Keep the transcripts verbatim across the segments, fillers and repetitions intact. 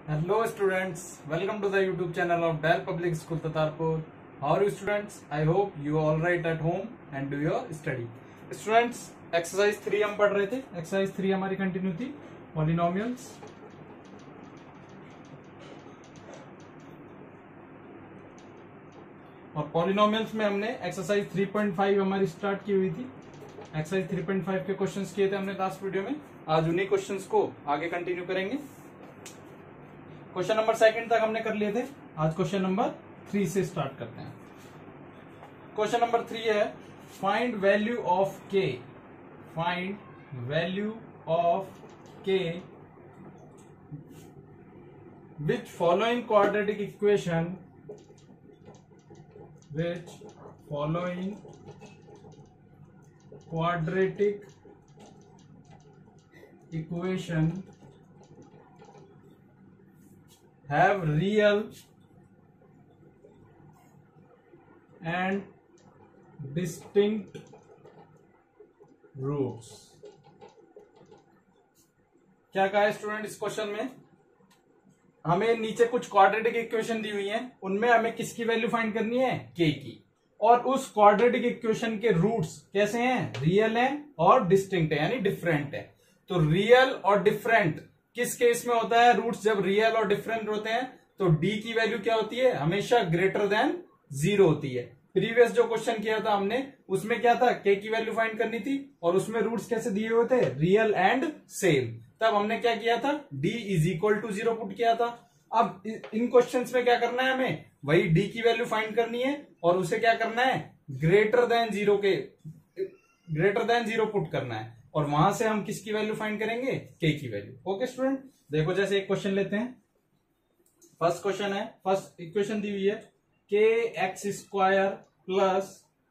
Hello students, welcome to the YouTube channel of Dal Public School Tatarpur. How are you students? I hope you all right at home and do your study. Students, exercise three हम पढ़ रहे थे. Exercise three हमारी continue थी polynomials. और polynomials में हमने exercise three point five हमारी स्टार्ट की हुई थी. एक्सरसाइज थ्री पॉइंट फाइव के क्वेश्चंस किए थे हमने लास्ट वीडियो में. आज उन्हीं क्वेश्चंस को आगे कंटिन्यू करेंगे. क्वेश्चन नंबर सेकंड तक हमने कर लिए थे. आज क्वेश्चन नंबर थ्री से स्टार्ट करते हैं. क्वेश्चन नंबर थ्री है find value of k. Find value of k which following quadratic equation which following quadratic equation have real and distinct roots. क्या कहा है स्टूडेंट इस क्वेश्चन में? हमें नीचे कुछ क्वाड्रेटिक इक्वेशन दी हुई हैं, उनमें हमें किसकी वैल्यू फाइंड करनी है? के की. और उस क्वाड्रेटिक इक्वेशन के रूट्स कैसे हैं? रियल हैं और डिस्टिंक्ट है, यानी डिफरेंट है. तो रियल और डिफरेंट किस केस में होता है? रूट्स जब रियल और डिफरेंट होते हैं तो डी की वैल्यू क्या होती है? हमेशा ग्रेटर देन जीरो होती है. प्रीवियस जो क्वेश्चन किया था हमने उसमें क्या था? के की वैल्यू फाइंड करनी थी और उसमें रूट्स कैसे दिए हुए थे? Real and same. तब हमने क्या किया था? d is equal to zero put किया था. अब इन क्वेश्चंस में क्या करना है? हमें वही d की वैल्यू फाइंड करनी है और उसे क्या करना है? ग्रेटर देन जीरो के ग्रेटर देन जीरो पुट करना है. और वहां से हम किसकी वैल्यू फाइंड करेंगे? k की वैल्यू. ओके स्टूडेंट, देखो जैसे एक क्वेश्चन लेते हैं. फर्स्ट क्वेश्चन है, फर्स्ट इक्वेशन दी हुई है k x square plus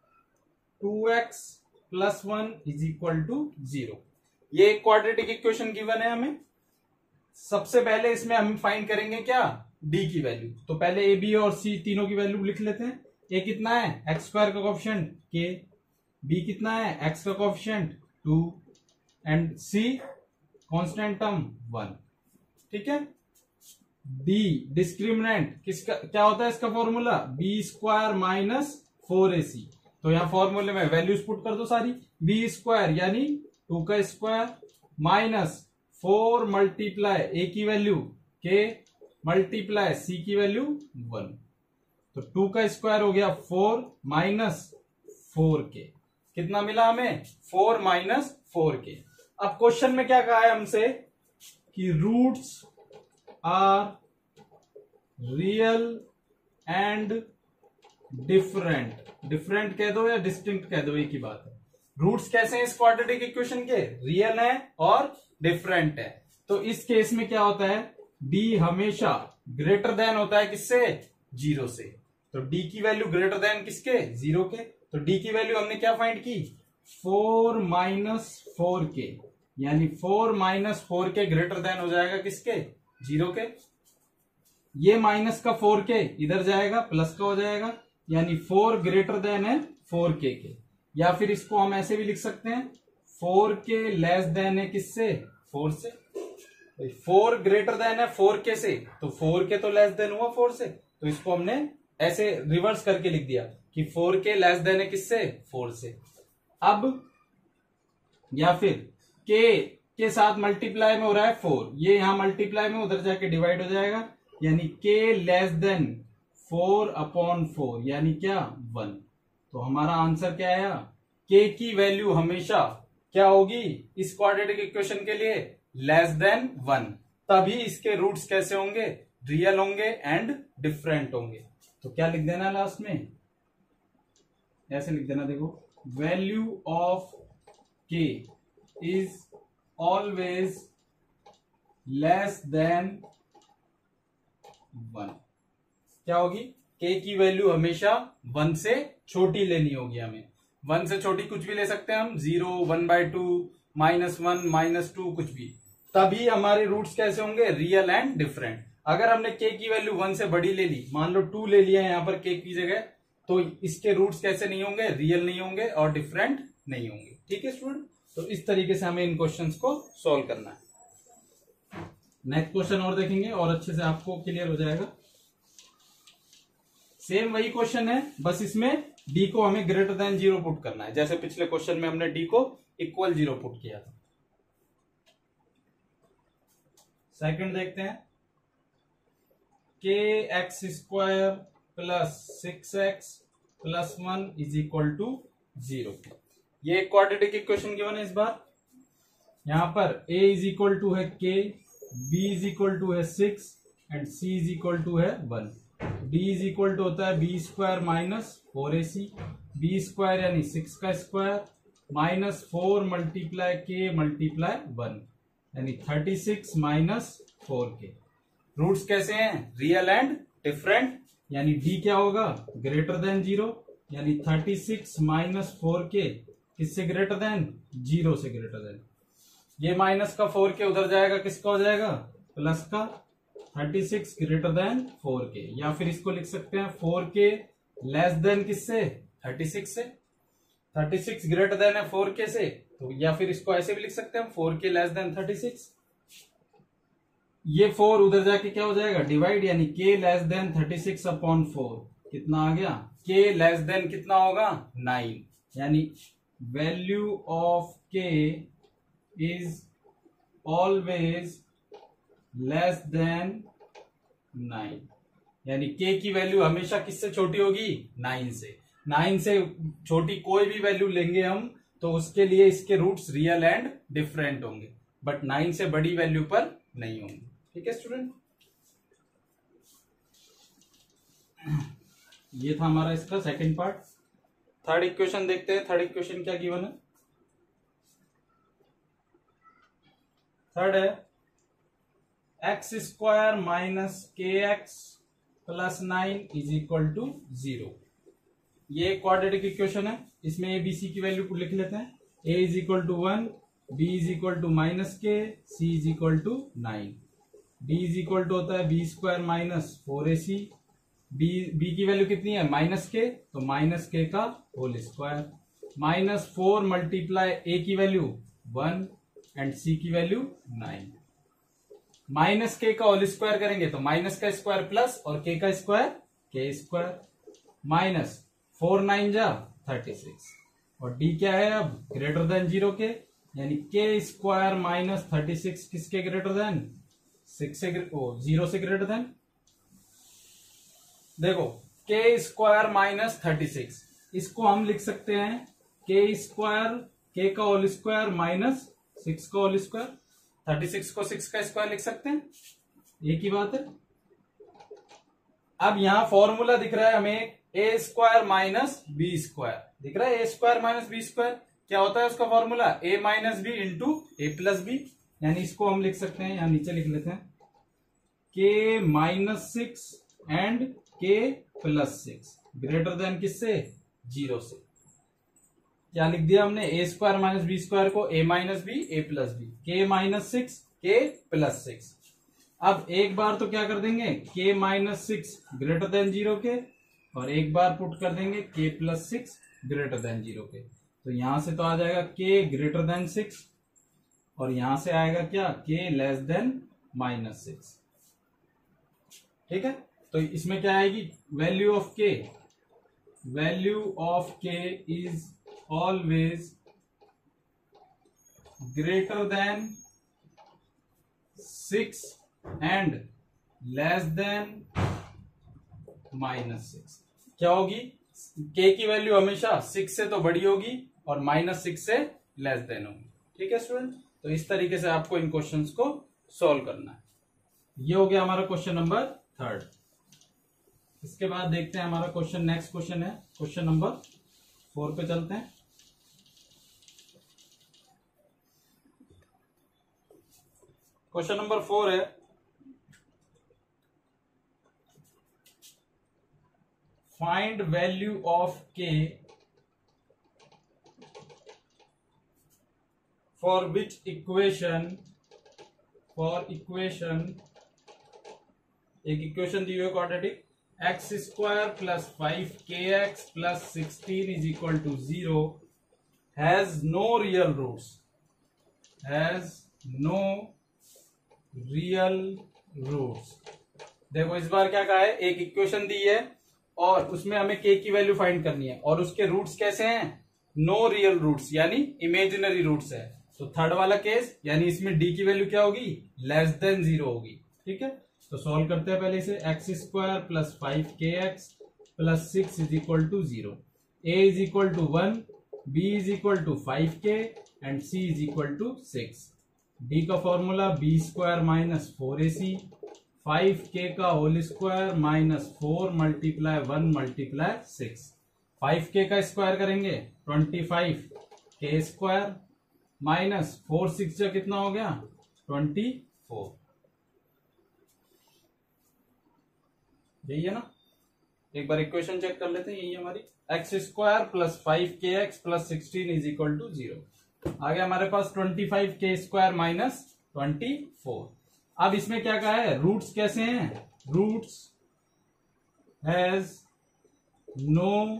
two x plus one is equal to zero. ये एक क्वाड्रेटिक इक्वेशन गिवन है हमें. सबसे पहले इसमें हम फाइंड करेंगे क्या? डी की वैल्यू. तो पहले ए बी और सी तीनों की वैल्यू लिख लेते हैं. ए कितना है? एक्स स्क्वायर का कोएफिशिएंट के. बी कितना है? एक्स का coefficient two and C constant term one. ठीक है. डी डिस्क्रिमिनेंट किसका क्या होता है? इसका formula B square minus four A C. तो यहां फॉर्मूले में वैल्यूज पुट कर दो सारी. बी स्क्वायर यानी टू का square minus four multiply A की वैल्यू के मल्टीप्लाई सी की वैल्यू वन. तो टू का स्क्वायर हो गया फोर माइनस फोर के. कितना मिला हमें? फोर माइनस फोर के. अब क्वेश्चन में क्या कहा है हमसे कि roots are real and different. Different कह दो या डिस्टिंक्ट कह दो, एक ही बात है. रूट्स कैसे हैं इस क्वाड्रेटिक इक्वेशन के? रियल है और डिफरेंट है. तो इस केस में क्या होता है? डी हमेशा ग्रेटर देन होता है किससे? जीरो से. तो डी की वैल्यू ग्रेटर देन किसके? जीरो के. तो डी की वैल्यू हमने क्या फाइंड की? फोर माइनस फोर के, यानी four minus four k greater than हो जाएगा किसके? जीरो के. ये माइनस का फोर के इधर जाएगा, प्लस का हो जाएगा, यानी फोर ग्रेटर देन है फोर के के. या फिर इसको हम ऐसे भी लिख सकते हैं फोर के लेस देन है किससे? फोर से. फोर ग्रेटर देन है फोर के से, तो फोर के तो लेस देन हुआ फोर से. तो इसको हमने ऐसे रिवर्स करके लिख दिया कि फोर के लेस देन है किससे? फोर से. अब या फिर के के साथ मल्टीप्लाई में हो रहा है फोर, ये यहां मल्टीप्लाई में उधर जाके डिवाइड हो जाएगा, यानी k less than four upon four, यानी क्या? वन. तो हमारा आंसर क्या आया? के की वैल्यू हमेशा क्या होगी इस क्वाड्रेटिक इक्वेशन के लिए? Less than one. तभी इसके रूट्स कैसे होंगे? रियल होंगे एंड डिफरेंट होंगे. तो क्या लिख देना लास्ट में? ऐसे लिख देना, देखो वैल्यू ऑफ के is always less than one. क्या होगी? के की वैल्यू हमेशा वन से छोटी लेनी होगी हमें. वन से छोटी कुछ भी ले सकते हैं हम, zero, one by two, minus one, minus two, कुछ भी. तभी हमारे रूट्स कैसे होंगे? Real and different. अगर हमने के की वैल्यू वन से बड़ी ले ली, मान लो टू ले लिया है यहां पर के की जगह, तो इसके रूट्स कैसे नहीं होंगे? रियल नहीं होंगे और डिफरेंट नहीं होंगे। ठीक है स्टूडेंट, तो इस तरीके से हमें इन क्वेश्चंस को सॉल्व करना है। नेक्स्ट क्वेश्चन और देखेंगे और अच्छे से आपको क्लियर हो जाएगा। सेम वही क्वेश्चन है, बस इसमें डी को हमें ग्रेटर देन जीरो पुट करना है, जैसे पिछले क्वेश्चन में हमने डी को इक्वल जीरो पुट किया था। सेकंड देखते हैं, k x square plus six x plus one is equal to zero. ये क्वाड्रेटिक इक्वेशन गिवन है इस बार। यहां पर a इज इक्वल टू है k, b is equal to है six and c is equal to है वन। d इज इक्वल टू होता है B square minus four A C, B square यानी सिक्स का square minus four multiply k multiply one यानी thirty six minus four k. Roots कैसे हैं? Real and different, यानी d क्या होगा? ग्रेटर देन जीरो, यानी thirty six minus four k किससे ग्रेटर देन? जीरो से ग्रेटर देन। ये माइनस का फोर के उधर जाएगा, किसका हो जाएगा? प्लस का। Thirty six greater than four k, या फिर इसको लिख सकते हैं फोर के लेस देन किससे? थर्टी सिक्स से। थर्टी सिक्स ग्रेटर देन है फोर के से, तो या फिर इसको ऐसे भी लिख सकते हैं four k less than thirty six. ये फोर उधर जाके क्या हो जाएगा? डिवाइड, यानी k less than thirty six upon four कितना आ गया? के लेस देन कितना होगा? नाइन, यानी वैल्यू ऑफ के is always less than nine, यानी के की वैल्यू हमेशा किससे छोटी होगी? नाइन से। नाइन से छोटी कोई भी वैल्यू लेंगे हम तो उसके लिए इसके रूट्स रियल एंड डिफरेंट होंगे, बट नाइन से बड़ी वैल्यू पर नहीं होंगे। ठीक है स्टूडेंट, ये था हमारा इसका सेकंड पार्ट। थर्ड इक्वेशन देखते हैं। थर्ड इक्वेशन क्या गिवन है? थर्ड है x square minus K X plus nine is equal to zero. ये क्वाड्रेटिक इक्वेशन है, इसमें ए बी सी की वैल्यू को लिख लेते हैं। A is equal to one, B is equal to minus K, C is equal to nine, D is equal to होता है B square minus four A C. B B की value कितनी है? माइनस के, तो minus K का whole square minus four multiply A की value one and सी की value nine. Minus K का होल स्क्वायर करेंगे तो माइनस का स्क्वायर प्लस और के का square K square minus four nine जा थर्टी सिक्स, और डी क्या है अब? ग्रेटर देन जीरो के, यानी K square minus thirty six किसके ग्रेटर देन? सिक्स से जीरो से ग्रेटर देन। देखो K square minus thirty six, इसको हम लिख सकते हैं के स्क्वायर के का होल स्क्वायर माइनस सिक्स का होल स्क्वायर। थर्टी सिक्स को सिक्स का स्क्वायर लिख सकते हैं, एक ही बात है। अब यहां फॉर्मूला दिख रहा है हमें A square minus B square दिख रहा है। A square minus B square क्या होता है उसका formula? A minus B into A plus B, यानी इसको हम लिख सकते हैं, यहां नीचे लिख लेते हैं K minus six and K plus six greater than किससे? जीरो से। क्या लिख दिया हमने? A square minus B square को A minus B A plus B, K minus six K plus six. अब एक बार तो क्या कर देंगे? K minus six greater than zero के, और एक बार पुट कर देंगे K plus six greater than zero के। तो यहां से तो आ जाएगा के ग्रेटर देन सिक्स, और यहां से आएगा क्या? के लेस देन माइनस सिक्स। ठीक है, तो इसमें क्या आएगी? Value of K, value of के is always greater than six and less than minus six. क्या होगी? के की वैल्यू हमेशा सिक्स से तो बड़ी होगी और माइनस सिक्स से लेस देन होगी। ठीक है स्टूडेंट, तो इस तरीके से आपको इन क्वेश्चंस को सॉल्व करना है। ये हो गया हमारा क्वेश्चन नंबर थर्ड। इसके बाद देखते हैं हमारा क्वेश्चन, नेक्स्ट क्वेश्चन है क्वेश्चन नंबर फोर पे चलते हैं। क्वेश्चन नंबर फोर है find value of K for which equation for equation एक इक्वेशन दी हुई है quadratic, X square plus five K X plus sixteen is equal to zero has no real roots has no real roots. देखो इस बार क्या कहा है, एक इक्वेशन दी है और उसमें हमें के की वैल्यू फाइंड करनी है और उसके रूट्स कैसे हैं, नो रियल रूट्स यानी इमेजिनरी रूट्स है। तो थर्ड वाला केस यानी इसमें डी की वैल्यू क्या होगी, लेस देन जीरो होगी। ठीक है, तो सॉल्व करते हैं पहले इसे। X square plus five K X plus six is equal to zero, A is equal to one, B is equal to five K and C is equal to six. D का formula B square minus four A C, five K का whole square minus four multiply one multiply six. Five K का square करेंगे twenty five K square minus four six का कितना हो गया twenty four, यही है ना। एक बार इक्वेशन चेक कर लेते हैं, यही हमारी X square plus five K X plus sixteen is equal to zero. आ गया हमारे पास twenty five K square minus twenty four. अब इसमें क्या कहा है, रूट्स कैसे हैं, roots has no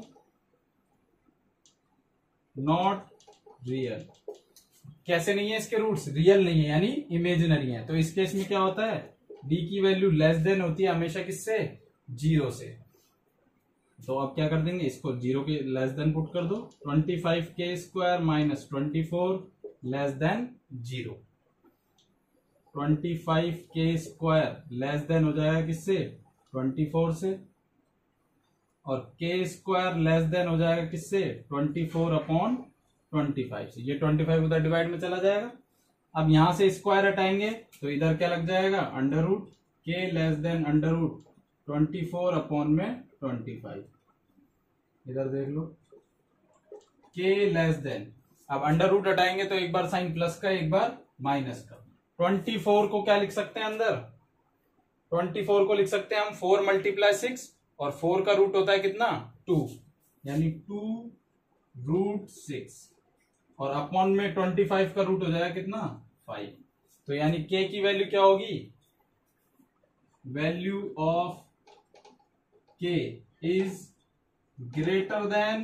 not real. कैसे नहीं है इसके रूट्स, रियल नहीं है यानी इमेजिनरी है। तो इस केस में क्या होता है, डी की वैल्यू लेस देन होती है हमेशा किससे, जीरो से। तो अब क्या कर देंगे, इसको जीरो के लेस देन पुट कर दो, twenty five K square minus twenty four less than zero. Twenty five K square less than हो जाएगा किससे, ट्वेंटी फोर से, और के स्क्वायर लेस देन हो जाएगा किससे, twenty four upon twenty five से। ये ट्वेंटी फाइव उधर डिवाइड में चला जाएगा। अब यहां से स्क्वायर हटाएंगे तो इधर क्या लग जाएगा, under root K less than under root twenty four upon में ट्वेंटी फाइव। इधर देख लो के लेस देन, अब अंडर रूट हटाएंगे तो एक बार साइन प्लस का एक बार माइनस का। ट्वेंटी फोर को क्या लिख सकते हैं अंदर, ट्वेंटी फोर को लिख सकते हैं हम फोर मल्टीप्लाई सिक्स, और फोर का रूट होता है कितना, टू, यानी टू रूट सिक्स, और अपॉन में ट्वेंटी फाइव का रूट हो जाएगा कितना, फाइव। तो यानी के की वैल्यू क्या होगी, वैल्यू ऑफ के is greater than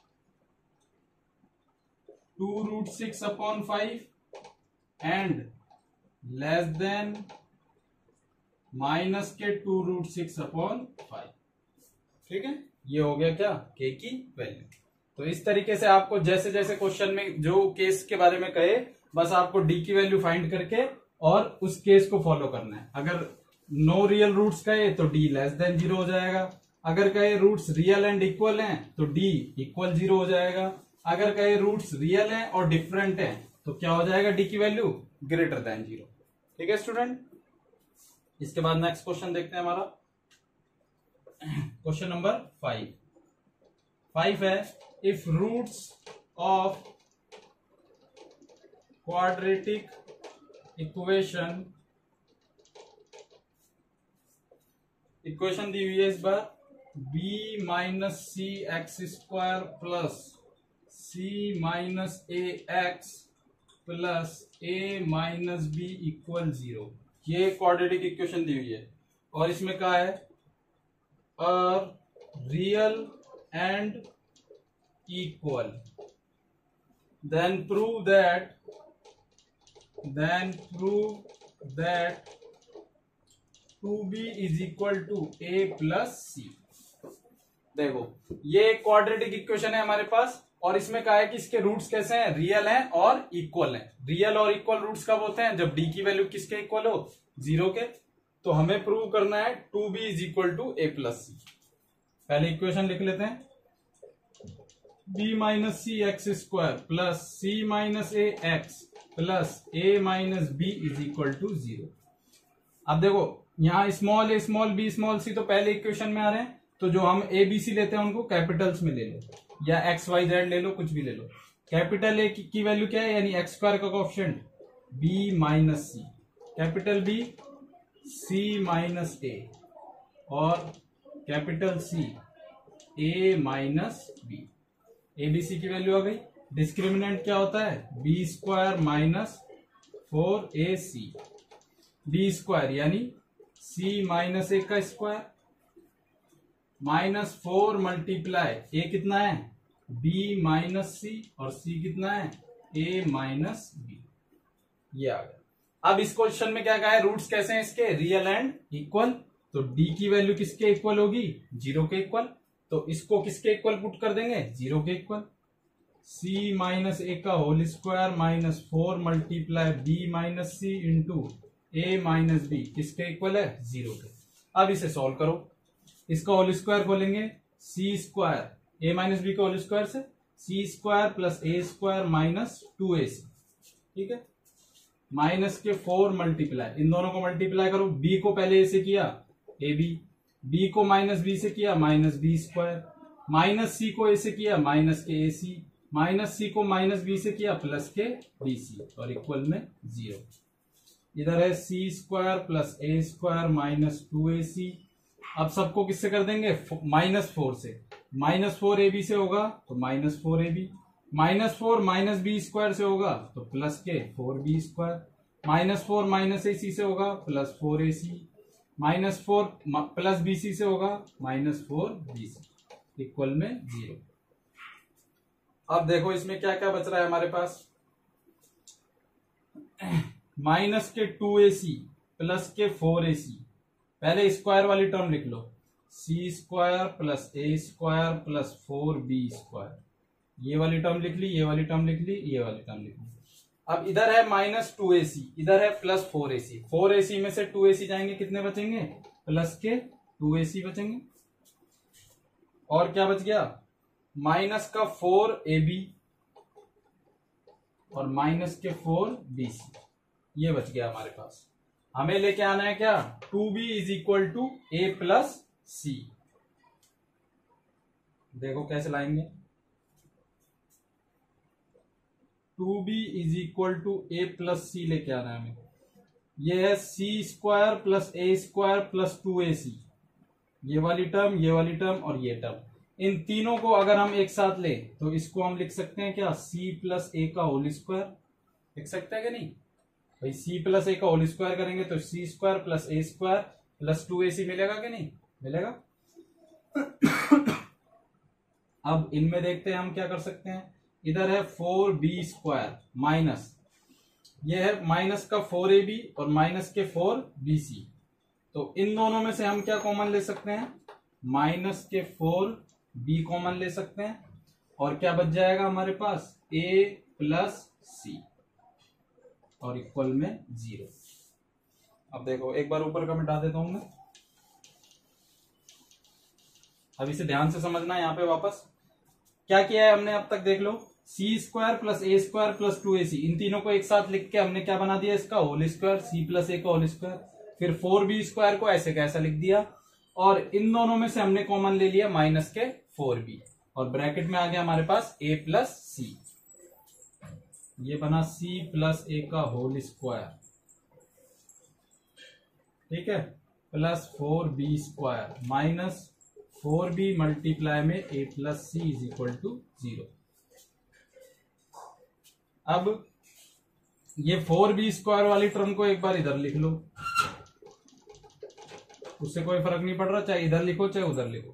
two root six upon five and less than minus के two root six upon five. ठीक है, ये हो गया क्या, के की वैल्यू। तो इस तरीके से आपको जैसे जैसे क्वेश्चन में जो केस के बारे में कहे, बस आपको डी की वैल्यू फाइंड करके और उस केस को फॉलो करना है। अगर नो रियल रूट्स कहे तो डी लेस देन जीरो हो जाएगा, अगर कहे रूट्स रियल एंड इक्वल हैं तो डी इक्वल जीरो हो जाएगा, अगर कहे रूट्स रियल हैं और डिफरेंट हैं तो क्या हो जाएगा, डी की वैल्यू ग्रेटर देन जीरो। ठीक है स्टूडेंट, इसके बाद नेक्स्ट क्वेश्चन देखते हैं हमारा क्वेश्चन नंबर फाइव। फाइव है, if roots of quadratic equation, equation दी हुई है इस बार b minus C X square plus C minus A X plus A minus B equal zero. ये क्वाड्रेटिक इक्वेशन दी हुई है और इसमें क्या है, uh real and equal, then prove that then prove that two B is equal to A plus C. देखो ये क्वाड्रेटिक इक्वेशन है हमारे पास और इसमें कहा है कि इसके रूट्स कैसे हैं, रियल हैं और इक्वल हैं। रियल और इक्वल रूट्स कब होते हैं, जब डी की वैल्यू किसके इक्वल हो, जीरो के। तो हमें प्रूव करना है two B is equal to A plus C. पहले इक्वेशन लिख लेते हैं, B minus C X square plus C minus A X plus A minus B is equal to zero. अब देखो यहाँ small A small B small C तो पहले equation में आ रहे हैं, तो जो हम ए बी सी लेते हैं उनको कैपिटल्स में ले लो, या एक्स वाई जेड ले लो, कुछ भी ले लो। कैपिटल ए की वैल्यू क्या है, यानी एक्स स्क्वायर का coefficient B minus C, capital B C minus A, और capital C A minus B. A B C की वैल्यू आ गई। डिस्क्रिमिनेंट क्या होता है, B square minus four A C, B square यानी सी माइनस ए का square minus four multiply A कितना है, बी माइनस सी, और सी कितना है, ए माइनस बी। ये आ गया। अब इस क्वेश्चन में क्या कहा है, रूट्स कैसे हैं इसके, रियल एंड इक्वल। तो डी की वैल्यू किसके इक्वल होगी, जीरो के इक्वल। तो इसको किसके इक्वल पुट कर देंगे, जीरो के इक्वल। सी माइनस ए का whole square minus four multiply B minus C into A minus B किसके इक्वल है, जीरो के। अब इसे सॉल्व करो, इसका होल स्क्वायर खोलेंगे, C square A minus B का होल स्क्वायर से C square plus A square minus two A C, ठीक है, माइनस के फोर मल्टीप्लाई, इन दोनों को मल्टीप्लाई करो, बी को पहले ए से किया ए बी, बी को माइनस बी से किया minus B square, minus C को ए से किया माइनस के ए सी, माइनस सी को माइनस बी से किया प्लस के बी सी, और इक्वल में जीरो। इधर है C square plus A square minus two A C. अब सबको किससे कर देंगे, माइनस फोर से, माइनस फोर ए बी से होगा तो minus four A B, minus four minus B square से होगा तो प्लस के four B square, minus four minus A C से होगा plus four A C, minus four plus B C से होगा minus four B C, equal में zero. अब देखो इसमें क्या क्या बच रहा है हमारे पास, माइनस के टू ए सी प्लस के फोर ए सी, पहले स्क्वायर वाली टर्म लिख लो, C square plus A square plus four B square, ये वाली टर्म लिख ली, ये वाली टर्म लिख ली, ये वाली टर्म लिख ली। अब इधर है माइनस टू ए सी, इधर है plus four A C, four A C में से टू ए सी जाएंगे, कितने बचेंगे, प्लस के टू ए सी बचेंगे। और क्या बच गया, माइनस का फोर ए बी और माइनस के फोर बी सी, ये बच गया हमारे पास। हमें लेके आना है क्या, two B is equal to A plus C. देखो कैसे लाएंगे, two B is equal to A plus C लेके आना है हमें। ये है C square plus A square plus two A C, ये वाली टर्म, ये वाली टर्म और ये टर्म, इन तीनों को अगर हम एक साथ ले तो इसको हम लिख सकते हैं क्या, सी प्लस ए का होल स्क्वायर, लिख सकते हैं कि नहीं भाई, सी प्लस ए का होल स्क्वायर करेंगे तो C square plus A square plus two A C मिलेगा कि नहीं मिलेगा। अब इनमें देखते हैं हम क्या कर सकते हैं, इधर है फोर बी स्क्वायर माइनस, ये है माइनस का फोर ए बी और माइनस के फोर बी सी, तो इन दोनों में से हम क्या कॉमन ले सकते हैं, माइनस के फोर बी कॉमन ले सकते हैं, और क्या बच जाएगा हमारे पास, ए प्लस सी, और इक्वल में जीरो। अब देखो एक बार ऊपर का मिटा देता हूं मैं, अब इसे ध्यान से समझना है। यहाँ पे वापस क्या किया है हमने अब तक, देख लो, C square plus A square plus two A C, इन तीनों को एक साथ लिख के हमने क्या बना दिया, इसका whole square, C plus A का होल स्क्वायर, फिर फोर बी स्क्वायर को ऐसे कैसा लिख दिया, और इन दोनों में से हमने कॉमन ले लिया माइनस के फोर बी, और ब्रैकेट में आ गया हमारे पास ए प्लस सी, ये बना सी प्लस ए का होल स्क्वायर, ठीक है, plus four B square minus four B multiply में A plus C is equal to zero. अब ये फोर बी स्क्वायर वाली टर्म को एक बार इधर लिख लो, उससे कोई फर्क नहीं पड़ रहा, चाहे इधर लिखो चाहे उधर लिखो।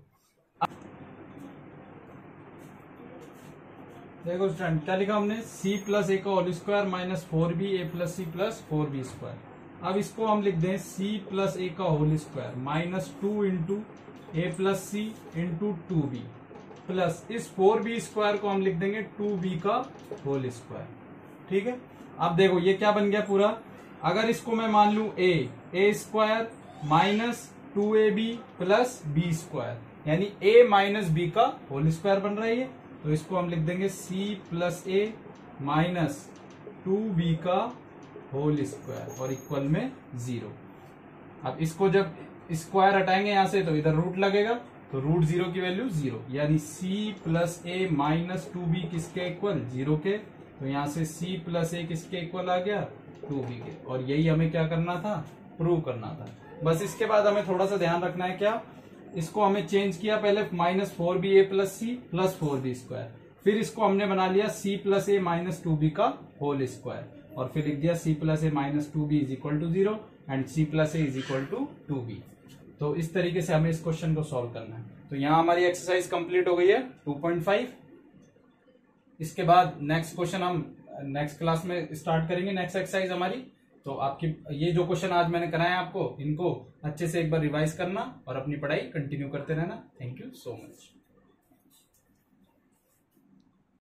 देखो स्टूडेंट क्या लिखा हमने, c प्लस ए का whole square minus four B A plus C plus four B square. अब इसको हम लिख दें c प्लस ए का whole square minus two into A plus C into two B plus इस फोर बी स्क्वायर को हम लिख देंगे टू बी का होल स्क्वायर, ठीक है। अब देखो ये क्या बन गया पूरा, अगर इसको मैं मान लू a A square minus two A B plus B square, यानी a माइनस बी का होल स्क्वायर बन रहा है ये, तो इसको हम लिख देंगे c plus A minus two B का होल स्क्वायर और इक्वल में जीरो। अब इसको जब स्क्वायर हटाएंगे यहां से तो इधर रूट लगेगा, तो रूट जीरो की वैल्यू जीरो, यानी c plus A minus two B किसके इक्वल, जीरो के, तो यहां से c प्लस ए किसके इक्वल आ गया, टू बी के, और यही हमें क्या करना था, प्रूव करना था। बस इसके बाद हमें थोड़ा सा ध्यान रखना है, क्या, इसको हमें चेंज किया पहले minus four B A plus C plus four B square, फिर इसको हमने बना लिया c plus A minus two B का होल स्क्वायर, और फिर लिख दिया c plus A minus two B is equal to zero and c plus A is equal to two B. तो इस तरीके से हमें इस क्वेश्चन को सॉल्व करना है। तो यहां हमारी एक्सरसाइज कंप्लीट हो गई है टू पॉइंट फाइव। इसके बाद नेक्स्ट क्वेश्चन हम नेक्स्ट क्लास में स्टार्ट करेंगे, नेक्स्ट एक्सरसाइज हमारी तो आपकी ये जो क्वेश्चन आज मैंने कराया आपको, इनको अच्छे से एक बार रिवाइज करना और अपनी पढ़ाई कंटिन्यू करते रहना। Thank you so much.